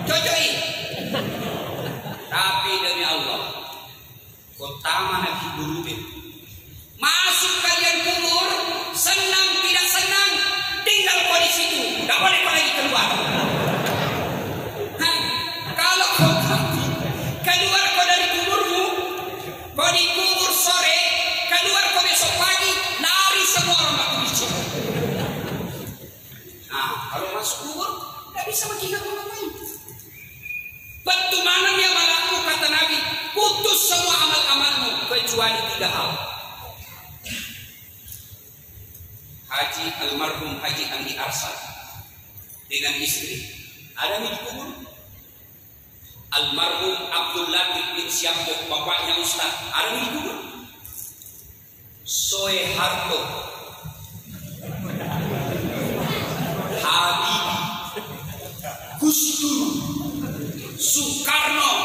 cocoi. Tapi demi Allah, utama Nabi Burudin, masuk kalian kubur, senang tidak senang, tinggal kau di situ, tidak boleh kau lagi keluar. Kalau kau mati, keluar kau dari kuburmu, kau dikubur sore, keluar kau besok pagi, lari semua orang batu bicin. Nah, kalau masuk kubur, tidak bisa mengingat orang lain. Betul mana yang malaku, kata Nabi, putus semua amal-amalmu kecuali 3 hal. Haji almarhum Haji Andi Arsad dengan istri ada di kubur. Almarhum Abdul Latif bin Syambo, bapaknya Ustaz, ada di kubur. Soeharto, Habibie, Gus Dur, Soekarno,